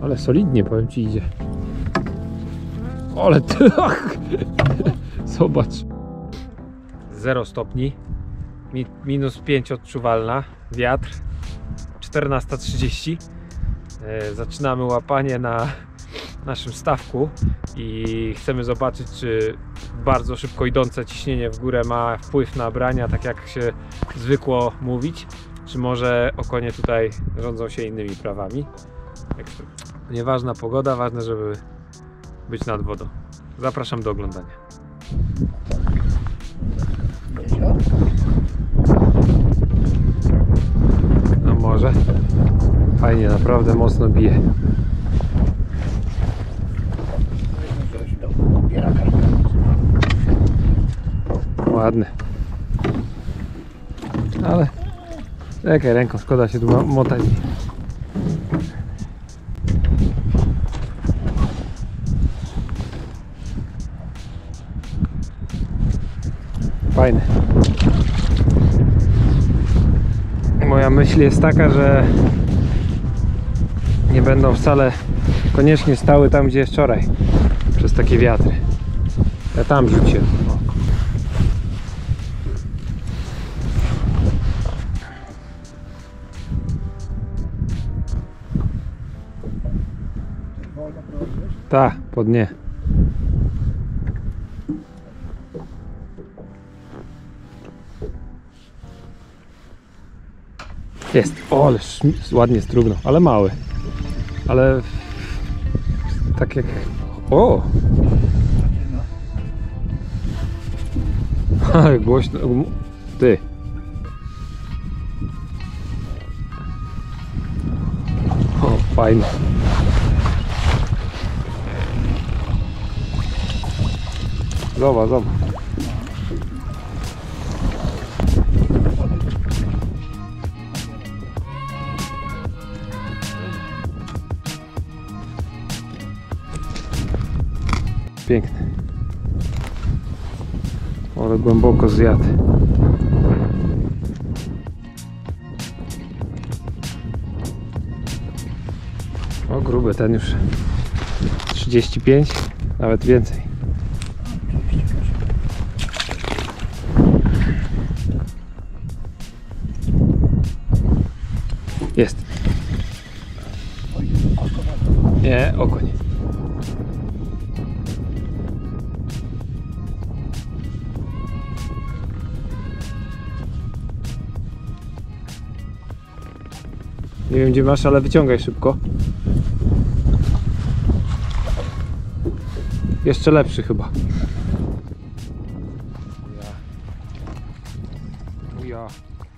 Ale solidnie, powiem ci, idzie. Ale ty, zobacz. 0 stopni, minus 5 odczuwalna, wiatr, 14:30. Zaczynamy łapanie na naszym stawku i chcemy zobaczyć, czy bardzo szybko idące ciśnienie w górę ma wpływ na brania, tak jak się zwykło mówić, czy może okonie tutaj rządzą się innymi prawami. Nieważna pogoda, ważne, żeby być nad wodą. Zapraszam do oglądania. No może. Fajnie, naprawdę mocno bije. Ładne. Ale czekaj, ręką, szkoda się tu motać. Fajne. Moja myśl jest taka, że nie będą wcale koniecznie stały tam, gdzie jest wczoraj, przez takie wiatry. Ja tam rzuciłem. Tak, po dnie. Jest. O, ale ładnie strugnął, ale mały. Ale tak jak... O! Ale głośno. Ty. O, fajnie. Zobacz, zobacz. Piękny. Ale głęboko zjadł. O, gruby ten już 35, nawet więcej. Jest. Nie, okoń. Nie wiem, gdzie masz, ale wyciągaj szybko. Jeszcze lepszy chyba. Ja.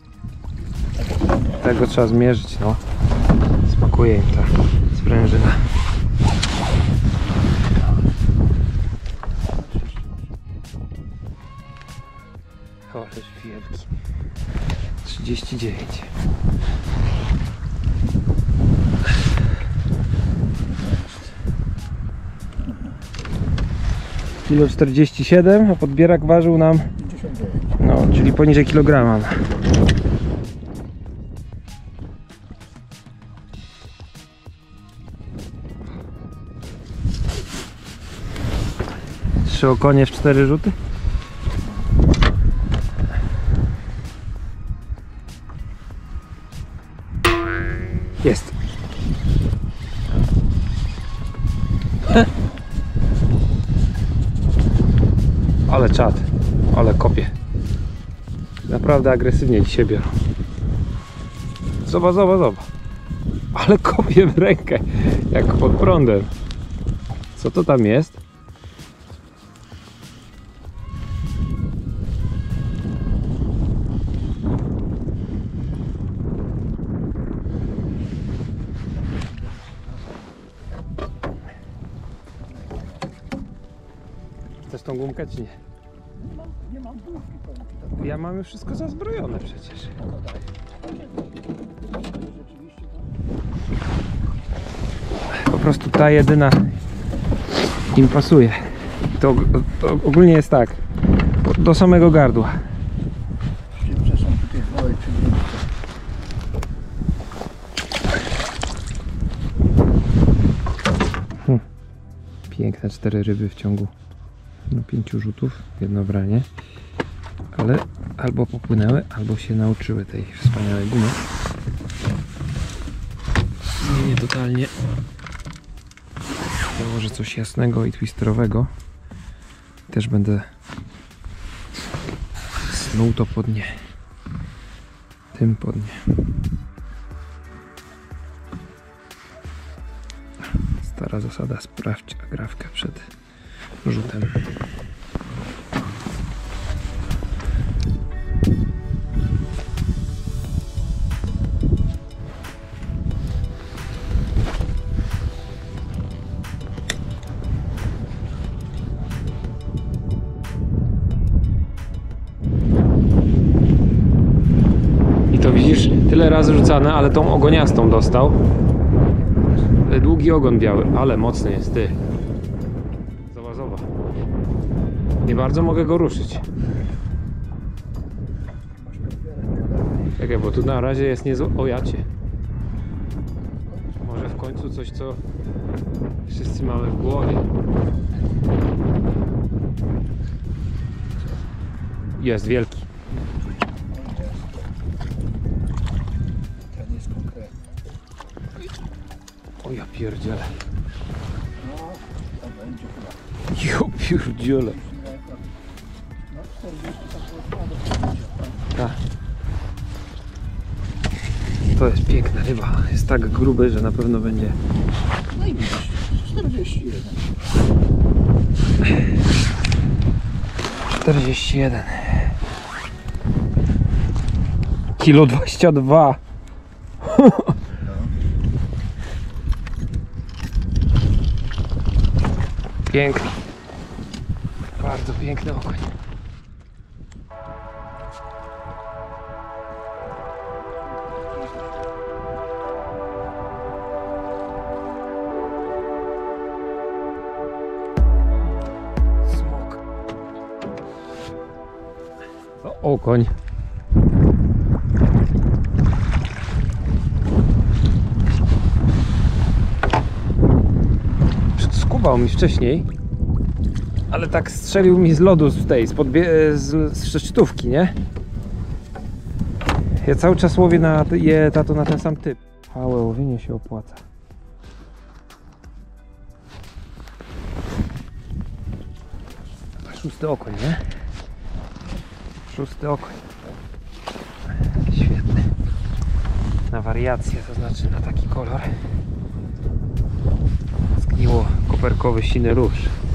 Tego trzeba zmierzyć, no. Smakuje im ta sprężyna. Ależ wielki. 39. Kilo 47, a podbierak ważył nam, no, czyli poniżej kilograma. Trzy okonie w 4 rzuty. Jest. Ale czad, ale kopie. Naprawdę agresywnie dzisiaj biorą. Zobacz, zobacz, zobacz. Ale kopie w rękę, jak pod prądem. Co to tam jest? Chcesz tą gumkę czy nie? Nie mam główki. Ja mam już wszystko zazbrojone przecież. Po prostu ta jedyna im pasuje. To ogólnie jest tak, do samego gardła. Piękne 4 ryby w ciągu 5 rzutów, jedno branie. Ale albo popłynęły, albo się nauczyły tej wspaniałej gumy. Nie totalnie. Założę coś jasnego i twisterowego. Też będę snuł to po dnie. Tym po dnie. Stara zasada, sprawdź agrawkę przed rzutem. I to widzisz, tyle razy rzucane, ale tą ogoniastą dostał. Długi ogon biały, ale mocny jest, ty. Zobacz. Nie bardzo mogę go ruszyć. Czekaj, bo tu na razie jest niezłe. O jacie. Może w końcu coś, co wszyscy mamy w głowie. Jest wielki. Ten jest konkretny. O ja pierdzielę. No, to będzie chyba. Jo pierdzielę. No, 40 tak. Tak. To jest piękna ryba. Jest tak gruby, że na pewno będzie. No i widzisz, 41. 41. Kilo 22. Piękny. Bardzo piękny okoń. Smok. To okoń. Skubał mi wcześniej, ale tak strzelił mi z lodu z tej, z szczytówki, nie? Ja cały czas łowię tato na ten sam typ. Ale łowienie się opłaca. Szósty okoń, nie? Szósty okoń. Świetny. Na wariację, to znaczy na taki kolor. Zgniło koperkowy siny róż.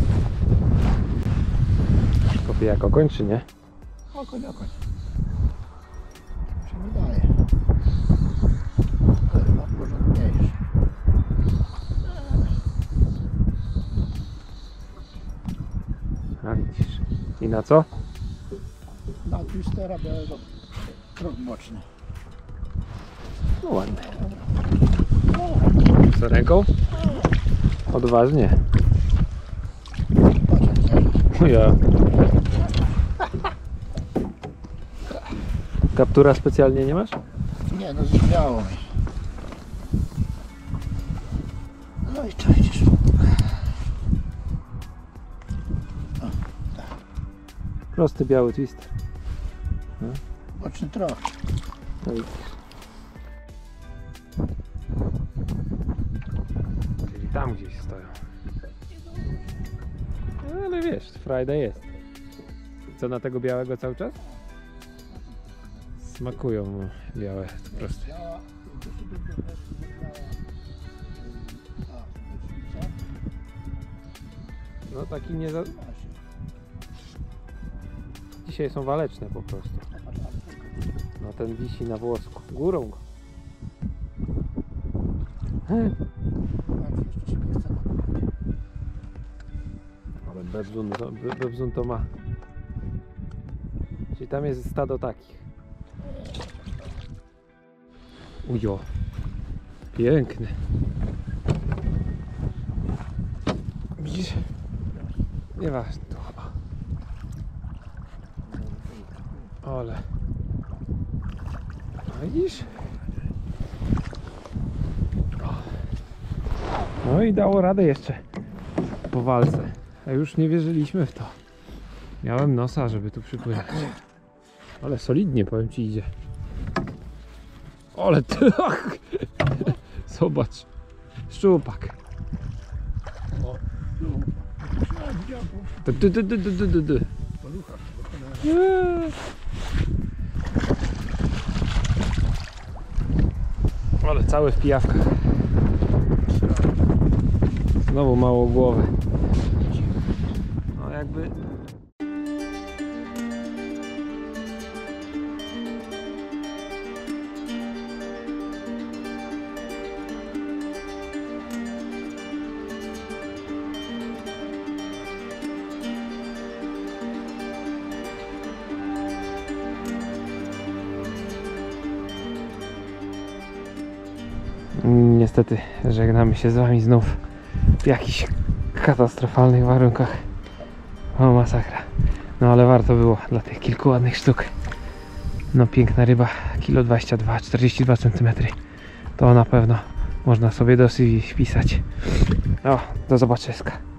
Kopie jak okoń, czy nie? Okoń. Się wydaje. Ale chyba porządniejszy. A widzisz. I na co? Na twistera białego. Krok boczny. No ładny. Z ręką? Odważnie. Ja. Kaptura specjalnie nie masz? Nie, no zbrzmiało mi. No i czajdziesz. Prosty biały twister. Boczny trochę. No widzisz. Czyli tam gdzieś stoją. No, ale wiesz, Friday jest. Co na tego białego cały czas? Smakują mu białe, proste. Biała, to sobie do wreszcie wybrała. No taki nie za... Dzisiaj są waleczne po prostu. No ten wisi na włosku. Górą go. Ale bebzun to ma. Czyli tam jest stado takich. Ujo. Piękny. Widzisz? Nieważne to chyba. Ale. No widzisz? No i dało radę jeszcze po walce. A już nie wierzyliśmy w to. Miałem nosa, żeby tu przypłynąć. Ale solidnie, powiem ci, idzie. Ale ty... Zobacz. Szczupak. Ale całe w pijawkach. Znowu mało głowy. No jakby... Niestety żegnamy się z wami znów w jakichś katastrofalnych warunkach. O, masakra. No ale warto było dla tych kilku ładnych sztuk. No piękna ryba, kilo 22, 42 cm. To na pewno można sobie dosyć wpisać. O, do zobaczenia.